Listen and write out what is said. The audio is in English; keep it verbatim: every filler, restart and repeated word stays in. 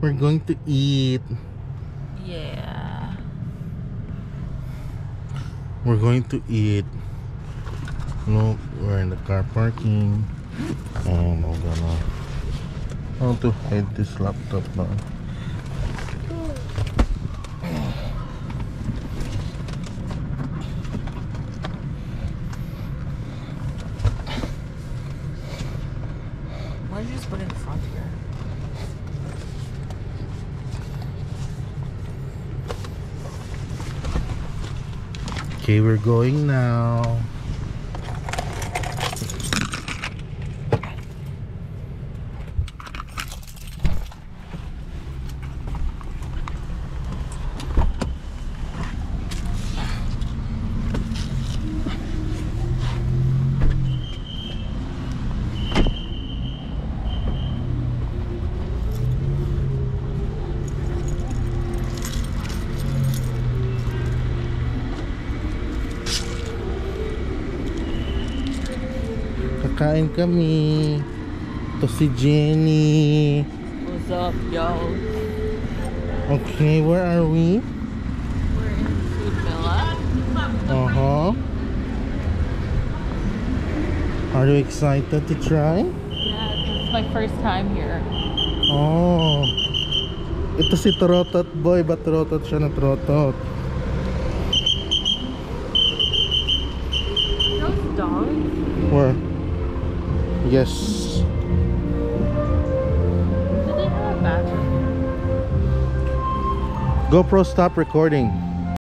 We're going to eat. Yeah. We're going to eat. Look, we're in the car parking. And I'm gonna how to hide this laptop now. Why don't you just put it in front here? Okay, we're going now. Kakain kami. Ito si Jenny. What's up, yo? Okay, where are we? We're in Food Villa. Uh-huh. Are you excited to try? Yeah, it's my first time here. Oh. Ito si Trotot Boy. Ba't Trotot siya na Trotot? Those dogs? Where? Yes. Do they have a bathroom? GoPro, stop recording.